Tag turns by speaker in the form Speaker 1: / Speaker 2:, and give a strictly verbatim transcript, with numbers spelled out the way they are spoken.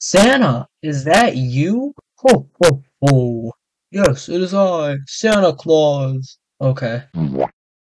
Speaker 1: Santa, is that you? Ho, ho, ho. Yes, it is I, Santa Claus. Okay.